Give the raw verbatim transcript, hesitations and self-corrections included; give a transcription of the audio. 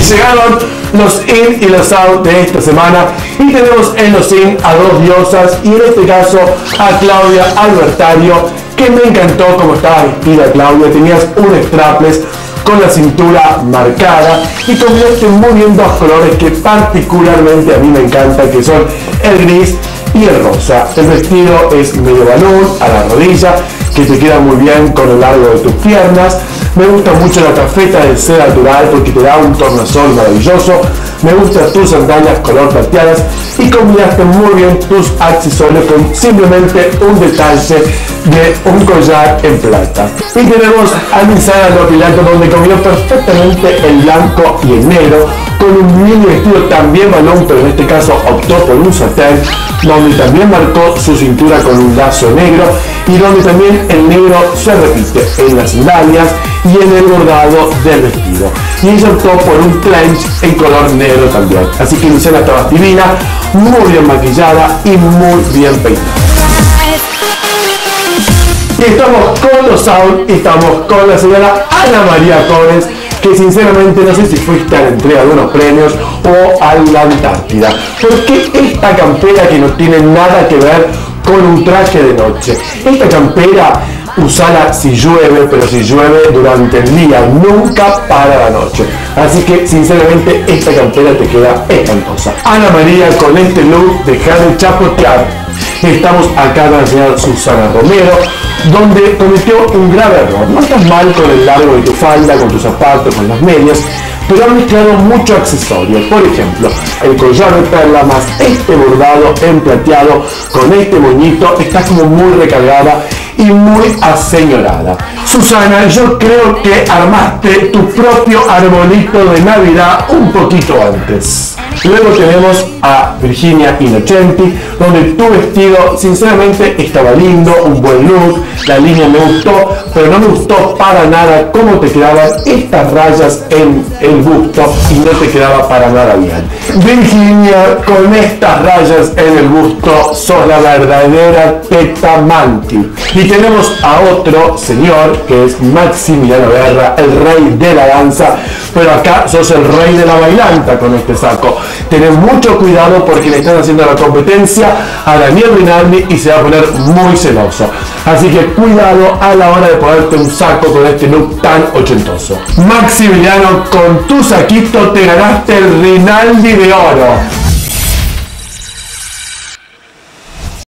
llegaron los in y los out de esta semana y tenemos en los in a dos diosas y en este caso a Claudia Albertario, que me encantó como estaba vestida Claudia. Tenías un strapless con la cintura marcada y combinaste muy bien dos colores que particularmente a mí me encantan, que son el gris y el rosa. El vestido es medio balón a la rodilla, que te queda muy bien con el largo de tus piernas. Me gusta mucho la tafeta de seda natural porque te da un tornasol maravilloso. Me gustan tus sandalias color plateadas y combinaste muy bien tus accesorios con simplemente un detalle de un collar en plata. Y tenemos a Misana Lopilato, donde combinó perfectamente el blanco y el negro con un mini vestido también balón, pero en este caso optó por un satén, donde también marcó su cintura con un lazo negro y donde también el negro se repite en las sandalias y en el bordado del vestido. Y ella optó por un clench en color negro también. Así que Misana estaba divina, muy bien maquillada y muy bien peinada. Y estamos con los out y estamos con la señora Ana María Cores, que sinceramente no sé si fuiste a la entrega de unos premios o a la Antártida. Porque esta campera que no tiene nada que ver con un traje de noche. Esta campera usala si llueve, pero si llueve durante el día, nunca para la noche. Así que sinceramente esta campera te queda espantosa. Ana María con este look, deja de chapotear. Estamos acá con la señora Susana Romero, donde cometió un grave error. No estás mal con el largo de tu falda, con tus zapatos, con las medias, pero han mezclado mucho accesorio. Por ejemplo, el collar de perla más este bordado en plateado con este moñito, está como muy recargada y muy aseñorada. Susana, yo creo que armaste tu propio arbolito de Navidad un poquito antes. Luego tenemos a Virginia Innocenti, donde tu vestido sinceramente estaba lindo, un buen look, la línea me gustó, pero no me gustó para nada cómo te quedaban estas rayas en el busto y no te quedaba para nada bien. Virginia, con estas rayas en el busto sos la verdadera teta manti. Y tenemos a otro señor que es Maximiliano Guerra, el rey de la danza, pero acá sos el rey de la bailanta con este saco. Tenés mucho cuidado porque le están haciendo la competencia a Daniel Rinaldi y se va a poner muy celoso. Así que cuidado a la hora de ponerte un saco con este look tan ochentoso. Maximiliano, con tu saquito te ganaste el Rinaldi de oro.